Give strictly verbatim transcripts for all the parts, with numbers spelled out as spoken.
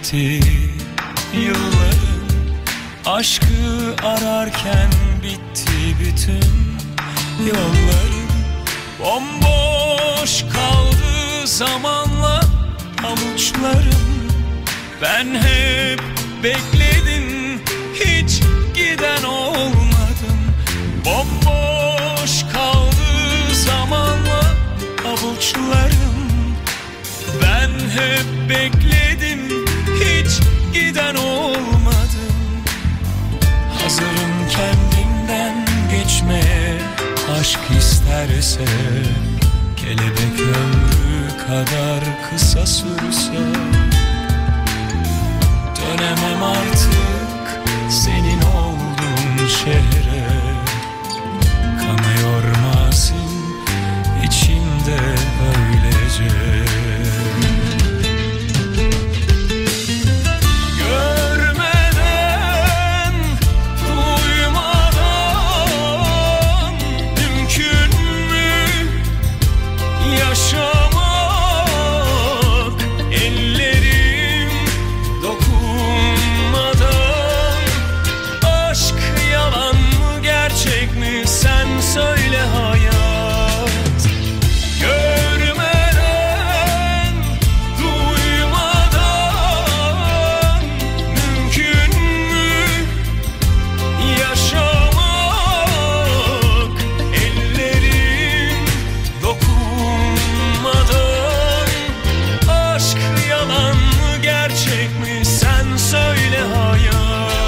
gitti yıllarım, aşkı ararken bitti bütün yollarım. Bomboş kaldı zamanla avuçlarım. Ben hep bekledim, hiç giden olmadım. Bomboş kaldı zamanla avuçlarım. Ben hep bekledim, hiç giden olmadım. Hazırım kendimden geçmeye, aşk isterse. Kelebek ömrü kadar kısa sürse. Dönemem artık senin olduğun şehre. Kanıyor mazim içimde öylece. Söyle hayat, görmeden, duymadan mümkün mü yaşamak? Ellerim dokunmadan. Aşk yalan mı gerçek mi, sen söyle hayat.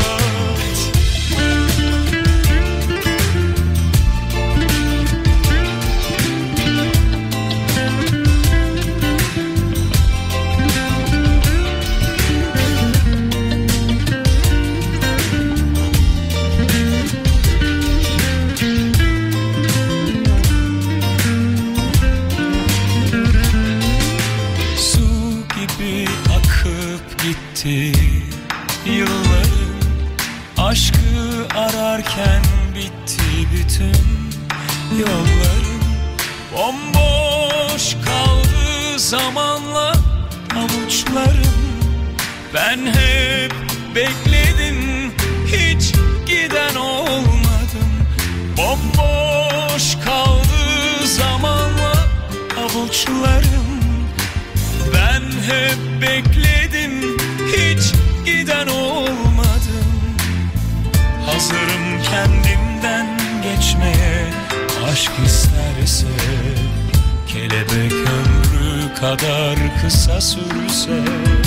Gitti yıllarım, aşkı ararken bitti bütün yollarım. Bomboş kaldı zamanla avuçlarım. Ben hep bekledim, hiç giden olmadım. Bomboş kaldı zamanla avuçlarım. Ben hep bekledim, hiç giden olmadım. Hazırım kendimden geçmeye, aşk isterse. Kelebek ömrü kadar kısa sürse.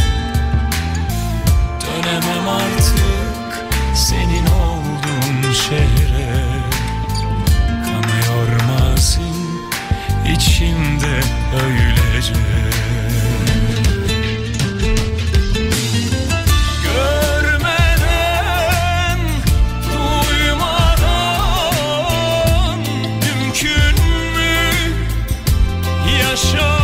Dönemem artık senin olduğun şehre. Kanıyor mazim içimde öylece. Show.